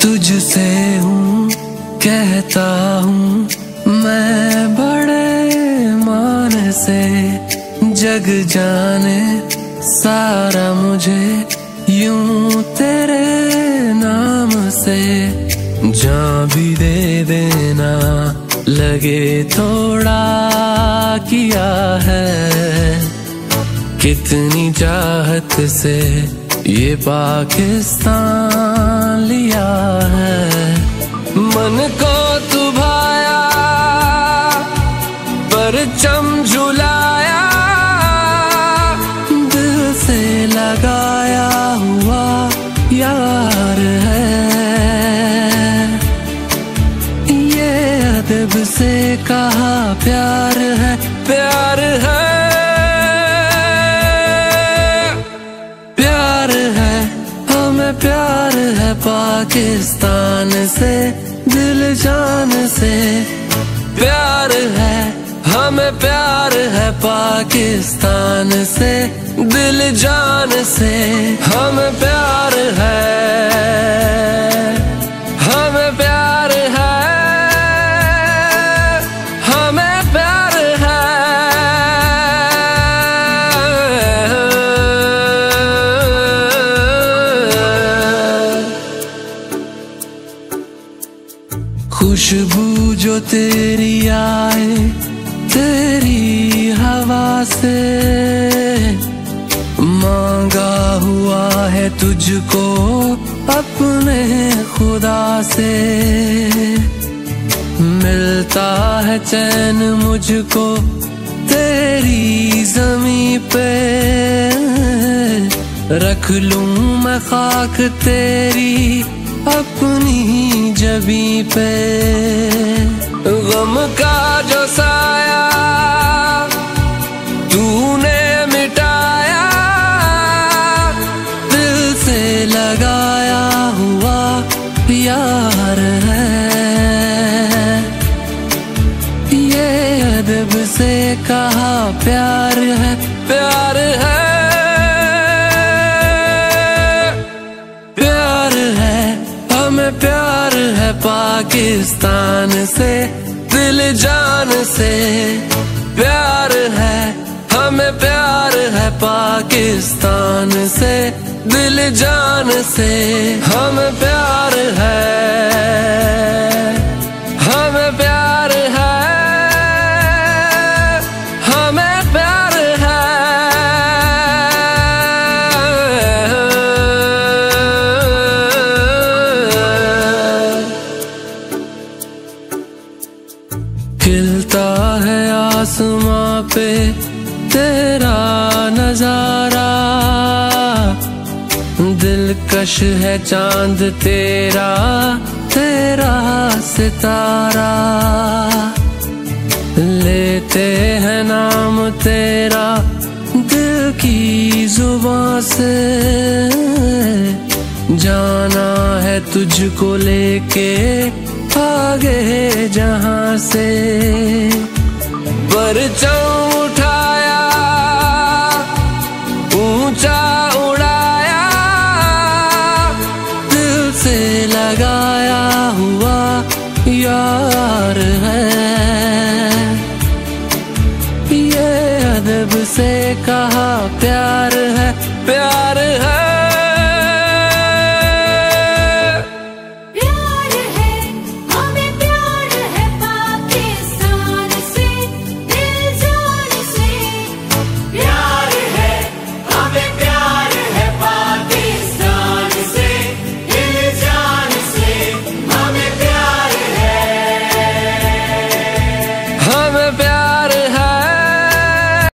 तुझसे हूँ कहता हूँ मैं बड़े मान से, जग जाने सारा मुझे यूं तेरे नाम से। जान भी दे देना लगे थोड़ा किया है, कितनी चाहत से ये पाकिस्तान लिया है। मन को तू भाया परचम झुलाया, दिल से लगाया हुआ यार है। ये अदब से कहा प्यार है, प्यार है, प्यार है, हमें प्यार है पाकिस्तान से, दिल जान से। प्यार है, हमें प्यार है पाकिस्तान से, दिल जान से। हमें प्यार है, हमें प्यार है, हमें प्यार है। खुशबू जो तेरी आए तेरी हवा से, मांगा हुआ है तुझको अपने खुदा से। मिलता है चैन मुझको तेरी ज़मीं पे, रख लूं मैं खाक तेरी अपनी जबीं पे। गम का जो साया तूने मिटाया, दिल से लगाया हुआ यार है। ये अदब से कहा प्यार है, प्यार है, प्यार है, हमें प्यार है पाकिस्तान से, दिल जान से। प्यार है, हमें प्यार है पाकिस्तान से, दिल जान से। हमें प्यार है, हमें प्यार है, हमें प्यार है। खिलता है आसमां पे तेरा नजारा, दिलकश है चांद तेरा, तेरा सितारा। लेते हैं नाम तेरा दिल की जुबां से, जाना है तुझको लेके आगे जहां से। परचम उठाया ऊंचा उड़ाया, दिल से लगाया हुआ यार है। ये अदब से कहा प्यार है, प्यार